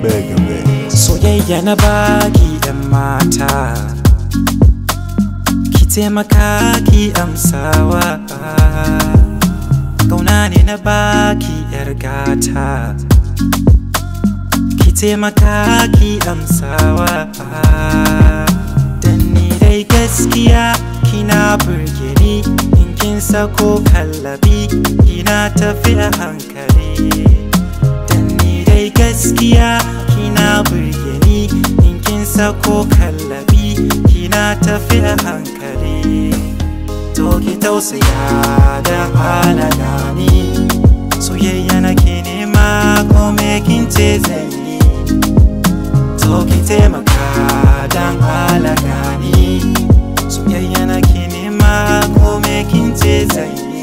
Soyayya na baki yan mata, ki taimaka ki amsawa. Kauna ne na baki yar gata, ki taimaka ki amsawa. Dan ni dai gaskiya kina burge ni, in kin sako kallabi kina tafi a hankali. Dan ni dai gaskiya kina burge ni, in kin sako kallabi kina tafi a hankali. To ki tausaya da halaga ni, soyayya nake nema ko me kin ce zan yi. To ki taimaka dan halaga ni, soyayya nake nema ko me kin ce zan yi.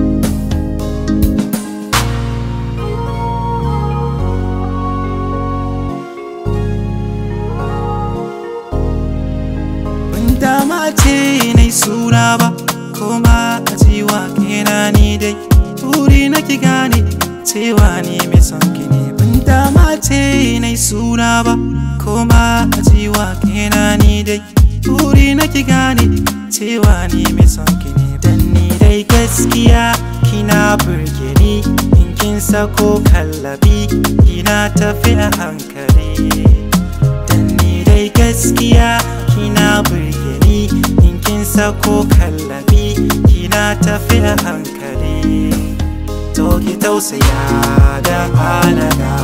Dama ce nai suna ba, koma a jiwa kena ni dai turi na ki gane cewa ni mai son ki ne. Ban dama ce nai suna ba, koma a jiwa kena ni dai turi na ki gane cewa ni mai son ki ne. Dan ni dai gaskiya kina burge ni, in kin sako kallabi kina tafi a hankali. Dan ni dai gaskiya kina burge ni, in kin sako kallabi kina tafi a hankali. To ki tausaya da halaga